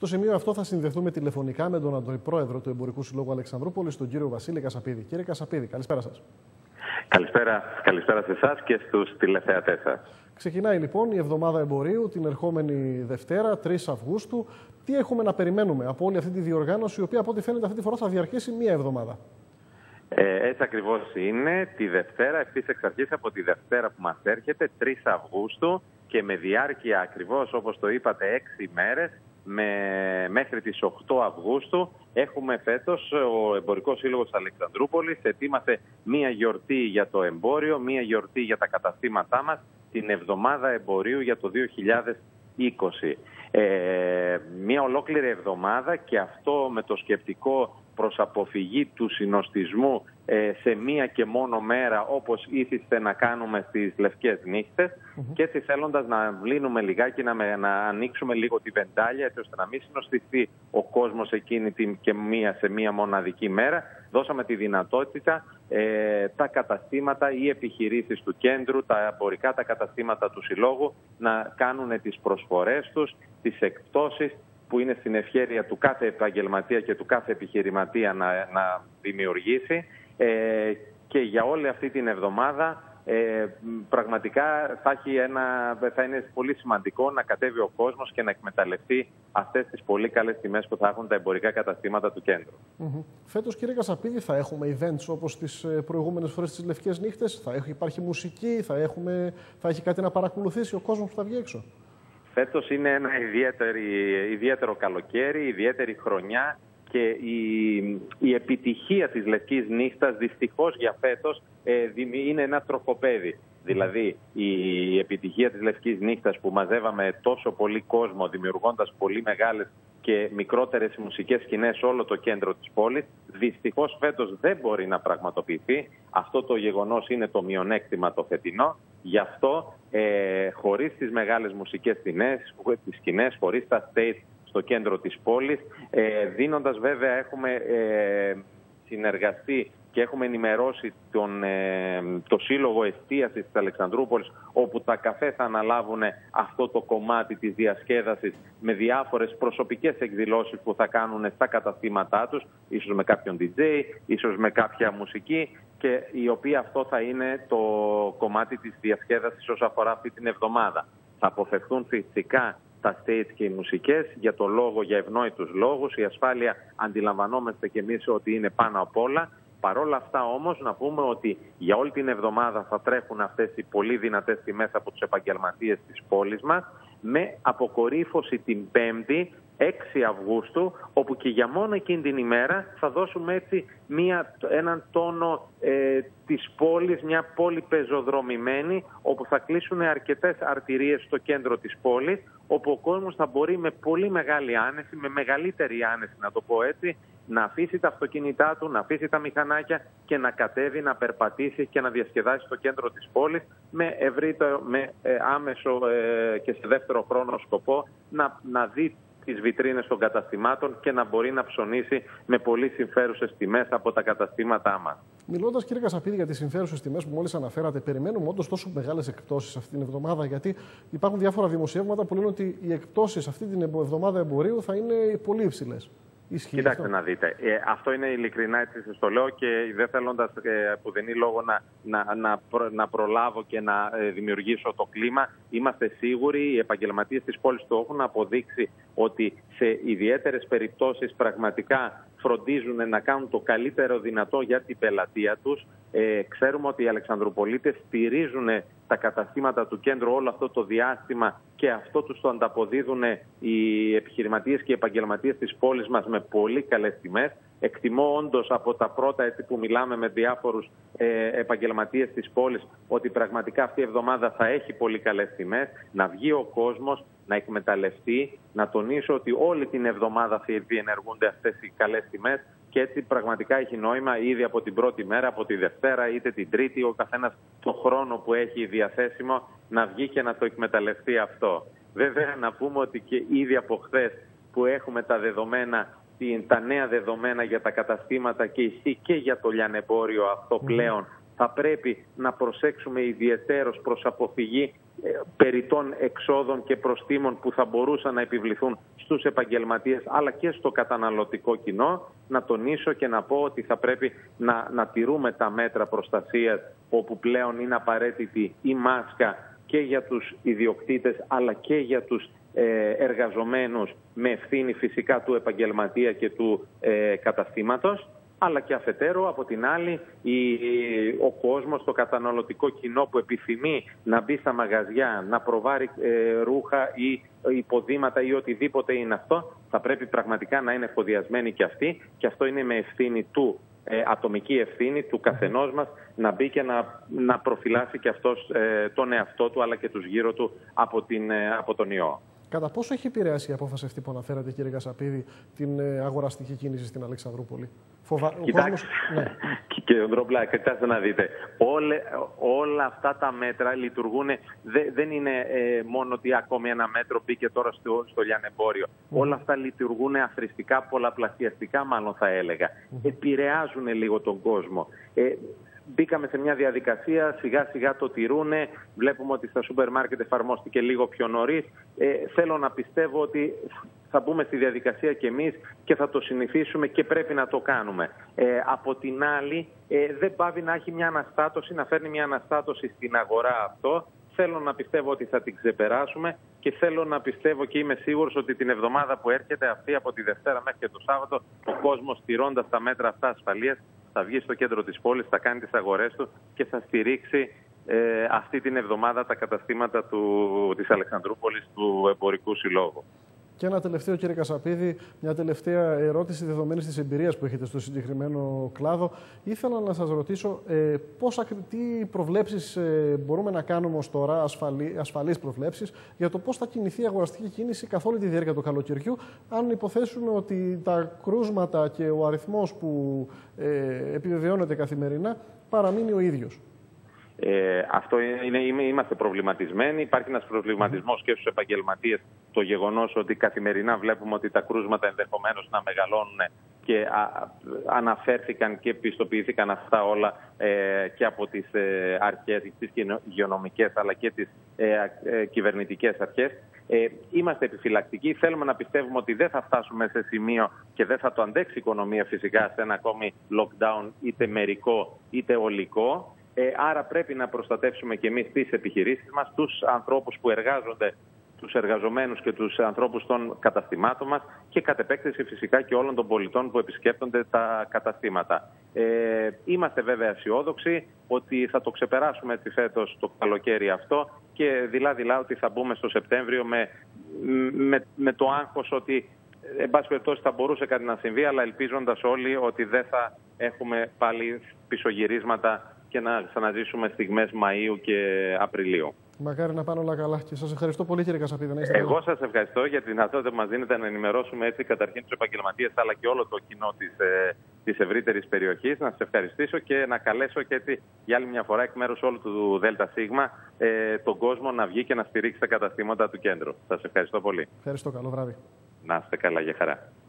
Στο σημείο αυτό θα συνδεθούμε τηλεφωνικά με τον Αντιπρόεδρο του Εμπορικού Συλλόγου Αλεξανδρούπολης, τον κύριο Βασίλη Κασαπίδη. Κύριε Κασαπίδη, καλησπέρα σας. Καλησπέρα σε εσάς και στους τηλεθεατές σας. Ξεκινάει λοιπόν η εβδομάδα εμπορίου την ερχόμενη Δευτέρα, 3 Αυγούστου. Τι έχουμε να περιμένουμε από όλη αυτή τη διοργάνωση, η οποία από ό,τι φαίνεται αυτή τη φορά θα διαρκέσει μία εβδομάδα? Έτσι ακριβώς είναι. Τη Δευτέρα, ευθύς εξ αρχής από τη Δευτέρα που μας έρχεται, 3 Αυγούστου, και με διάρκεια ακριβώς όπως το είπατε 6 μέρες, μέχρι τις 8 Αυγούστου, έχουμε φέτος ο Εμπορικός Σύλλογος Αλεξανδρούπολης ετοίμασε μία γιορτή για το εμπόριο, μία γιορτή για τα καταστήματά μας, την εβδομάδα εμπορίου για το 2020. Μία ολόκληρη εβδομάδα, και αυτό με το σκεπτικό προς αποφυγή του συνοστισμού σε μία και μόνο μέρα, όπως ήθιστε να κάνουμε στις Λευκές Νύχτες, και έτσι θέλοντας να βλύνουμε λιγάκι, να ανοίξουμε λίγο τη βεντάλια, έτσι ώστε να μην συνοστιστεί ο κόσμος εκείνη σε μία μοναδική μέρα, δώσαμε τη δυνατότητα τα καταστήματα ή επιχειρήσεις του κέντρου, τα εμπορικά τα καταστήματα του Συλλόγου, να κάνουν τις προσφορές τους, τις εκπτώσεις, που είναι στην ευχέρεια του κάθε επαγγελματία και του κάθε επιχειρηματία να δημιουργήσει, και για όλη αυτή την εβδομάδα πραγματικά θα είναι πολύ σημαντικό να κατέβει ο κόσμος και να εκμεταλλευτεί αυτές τις πολύ καλές τιμές που θα έχουν τα εμπορικά καταστήματα του κέντρου. Φέτος, κύριε Κασαπίδη, θα έχουμε events όπως τις προηγούμενες φορές τις Λευκές Νύχτες? Υπάρχει μουσική, θα έχει κάτι να παρακολουθήσει ο κόσμος που θα βγει έξω? Φέτος είναι ένα ιδιαίτερο καλοκαίρι, ιδιαίτερη χρονιά, και η επιτυχία της Λευκής Νύχτας δυστυχώς για φέτος είναι ένα τροχοπέδι. Δηλαδή η επιτυχία της Λευκής Νύχτας, που μαζεύαμε τόσο πολύ κόσμο δημιουργώντας πολύ μεγάλες και μικρότερες μουσικές σκηνές σε όλο το κέντρο της πόλης, δυστυχώς φέτος δεν μπορεί να πραγματοποιηθεί. Αυτό το γεγονός είναι το μειονέκτημα το φετινό. Γι' αυτό χωρίς τις μεγάλες μουσικές σκηνές, χωρίς τα stage στο κέντρο της πόλης, δίνοντας βέβαια, έχουμε συνεργαστεί και έχουμε ενημερώσει το Σύλλογο Εστίασης της Αλεξανδρούπολης, όπου τα καφέ θα αναλάβουν αυτό το κομμάτι της διασκέδασης με διάφορες προσωπικές εκδηλώσεις που θα κάνουν στα καταστήματά τους, ίσως με κάποιον DJ, ίσως με κάποια μουσική, και η οποία αυτό θα είναι το κομμάτι της διασκέδασης όσο αφορά αυτή την εβδομάδα. Θα αποφευθούν φυσικά τα stage και οι μουσικές για ευνόητους λόγους. Η ασφάλεια αντιλαμβανόμαστε κι εμείς ότι είναι πάνω απ' όλα. Παρόλα αυτά όμως να πούμε ότι για όλη την εβδομάδα θα τρέχουν αυτές οι πολύ δυνατές τιμές από τους επαγγελματίες της πόλης μας, με αποκορύφωση την 5η, 6 Αυγούστου, όπου και για μόνο εκείνη την ημέρα θα δώσουμε έτσι έναν τόνο της πόλης, μια πόλη πεζοδρομημένη, όπου θα κλείσουν αρκετές αρτηρίες στο κέντρο της πόλης, όπου ο κόσμος θα μπορεί με πολύ μεγάλη άνεση, με μεγαλύτερη άνεση να το πω έτσι, να αφήσει τα αυτοκίνητά του, να αφήσει τα μηχανάκια και να κατέβει, να περπατήσει και να διασκεδάσει στο κέντρο της πόλης με άμεσο και σε δεύτερο χρόνο σκοπό να δει τις βιτρίνες των καταστημάτων και να μπορεί να ψωνίσει με πολύ συμφέρουσες τιμές από τα καταστήματά μας. Μιλώντας, κύριε Κασαπίδη, για τις συμφέρουσες τιμές που μόλις αναφέρατε, περιμένουμε όντως τόσο μεγάλες εκπτώσεις αυτή την εβδομάδα? Γιατί υπάρχουν διάφορα δημοσιεύματα που λένε ότι οι εκπτώσεις αυτή την εβδομάδα εμπορίου θα είναι πολύ υψηλές. Κοιτάξτε να δείτε, αυτό είναι ειλικρινά, έτσι σας το λέω, και δεν θέλοντας πουδενή λόγο να προλάβω και να δημιουργήσω το κλίμα. Είμαστε σίγουροι, οι επαγγελματίες της πόλης το έχουν αποδείξει, ότι σε ιδιαίτερες περιπτώσεις πραγματικά φροντίζουν να κάνουν το καλύτερο δυνατό για την πελατεία τους. Ξέρουμε ότι οι Αλεξανδρουπολίτες στηρίζουν τα καταστήματα του κέντρου όλο αυτό το διάστημα, και αυτό τους το ανταποδίδουν οι επιχειρηματίες και οι επαγγελματίες της πόλης μας με πολύ καλές τιμές. Εκτιμώ όντως από τα πρώτα έτσι που μιλάμε με διάφορους επαγγελματίες της πόλης, ότι πραγματικά αυτή η εβδομάδα θα έχει πολύ καλές τιμές. Να βγει ο κόσμος, να εκμεταλλευτεί, να τονίσω ότι όλη την εβδομάδα θα διενεργούνται αυτές οι καλές τιμές, και έτσι πραγματικά έχει νόημα ήδη από την πρώτη μέρα, από τη Δευτέρα είτε την Τρίτη, ο καθένας το χρόνο που έχει διαθέσιμο να βγει και να το εκμεταλλευτεί αυτό. Βέβαια να πούμε ότι και ήδη από χθες που έχουμε τα νέα δεδομένα για τα καταστήματα, και ισχύει και για το λιανεμπόριο αυτό πλέον, θα πρέπει να προσέξουμε ιδιαιτέρως προς αποφυγή περιττών εξόδων και προστίμων που θα μπορούσαν να επιβληθούν στους επαγγελματίες αλλά και στο καταναλωτικό κοινό. Να τονίσω και να πω ότι θα πρέπει να τηρούμε τα μέτρα προστασίας, όπου πλέον είναι απαραίτητη η μάσκα και για τους ιδιοκτήτες αλλά και για τους εργαζομένους, με ευθύνη φυσικά του επαγγελματία και του καταστήματος. Αλλά και αφετέρου, από την άλλη, ο κόσμος, το καταναλωτικό κοινό που επιθυμεί να μπει στα μαγαζιά, να προβάρει ρούχα ή υποδήματα ή οτιδήποτε είναι αυτό, θα πρέπει πραγματικά να είναι εφοδιασμένοι και αυτοί, και αυτό είναι με ευθύνη του, ατομική ευθύνη του καθενός μας, να μπει και να προφυλάσει και αυτός τον εαυτό του αλλά και τους γύρω του από τον ιό. Κατά πόσο έχει επηρεάσει η απόφαση αυτή που αναφέρατε, κύριε Κασαπίδη, την αγοραστική κίνηση στην Αλεξανδρούπολη? Κοιτάξτε, κύριε Ντρόμπλα, κοιτάξτε να δείτε. Όλα αυτά τα μέτρα λειτουργούν. Δεν είναι μόνο ότι ακόμη ένα μέτρο μπήκε τώρα στο λιανεμπόριο. Όλα αυτά λειτουργούν αθροιστικά, πολλαπλασιαστικά μάλλον θα έλεγα. Επηρεάζουν λίγο τον κόσμο. Μπήκαμε σε μια διαδικασία, σιγά σιγά το τηρούνε. Βλέπουμε ότι στα σούπερ μάρκετ εφαρμόστηκε λίγο πιο νωρίς. Θέλω να πιστεύω ότι θα μπούμε στη διαδικασία κι εμείς και θα το συνηθίσουμε και πρέπει να το κάνουμε. Από την άλλη, δεν πάβει να έχει μια αναστάτωση, να φέρνει μια αναστάτωση στην αγορά αυτό. Θέλω να πιστεύω ότι θα την ξεπεράσουμε και θέλω να πιστεύω και είμαι σίγουρος ότι την εβδομάδα που έρχεται, αυτή από τη Δευτέρα μέχρι και το Σάββατο, ο κόσμος, τηρώντας τα μέτρα αυτά ασφαλείας, θα βγει στο κέντρο της πόλης, θα κάνει τις αγορές του και θα στηρίξει αυτή την εβδομάδα τα καταστήματα της Αλεξανδρούπολης του Εμπορικού Συλλόγου. Και ένα τελευταίο, κύριε Κασαπίδη, μια τελευταία ερώτηση δεδομένης της εμπειρίας που έχετε στο συγκεκριμένο κλάδο. Ήθελα να σας ρωτήσω τι προβλέψεις μπορούμε να κάνουμε ως τώρα, ασφαλείς προβλέψεις, για το πώς θα κινηθεί η αγοραστική κίνηση καθ' όλη τη διάρκεια του καλοκαιριού, αν υποθέσουμε ότι τα κρούσματα και ο αριθμός που επιβεβαιώνεται καθημερινά παραμείνει ο ίδιος. Αυτό είμαστε προβληματισμένοι. Υπάρχει ένας προβληματισμός και στους επαγγελματίες. Το γεγονός ότι καθημερινά βλέπουμε ότι τα κρούσματα ενδεχομένως να μεγαλώνουν και αναφέρθηκαν και πιστοποιήθηκαν αυτά όλα και από τις αρχές, τις υγειονομικές αλλά και τις κυβερνητικές αρχές. Είμαστε επιφυλακτικοί. Θέλουμε να πιστεύουμε ότι δεν θα φτάσουμε σε σημείο και δεν θα το αντέξει η οικονομία φυσικά σε ένα ακόμη lockdown, είτε μερικό είτε ολικό. Άρα πρέπει να προστατεύσουμε και εμείς τις επιχειρήσεις μας, τους ανθρώπους που εργάζονται, τους εργαζομένους και τους ανθρώπους των καταστημάτων μας και κατ' επέκταση φυσικά και όλων των πολιτών που επισκέπτονται τα καταστήματα. Είμαστε βέβαια αισιόδοξοι ότι θα το ξεπεράσουμε έτσι φέτος το καλοκαίρι αυτό και δειλά-δειλά ότι θα μπούμε στο Σεπτέμβριο με το άγχος ότι εν πάση περιπτώσει θα μπορούσε κάτι να συμβεί, αλλά ελπίζοντας όλοι ότι δεν θα έχουμε πάλι πισωγυρίσματα και να ξαναζήσουμε στιγμές Μαΐου και Απριλίου. Μακάρι να πάνε όλα καλά και σας ευχαριστώ πολύ, κύριε Κασαπίδη. Εγώ σας ευχαριστώ για τη δυνατότητα που μας δίνετε να ενημερώσουμε έτσι καταρχήν τους επαγγελματίες αλλά και όλο το κοινό της ευρύτερης περιοχής. Να σας ευχαριστήσω και να καλέσω και έτσι για άλλη μια φορά εκ μέρους όλου του ΔΣ τον κόσμο να βγει και να στηρίξει τα καταστήματα του κέντρου. Σας ευχαριστώ πολύ. Ευχαριστώ, καλό βράδυ. Να είστε καλά, για χαρά.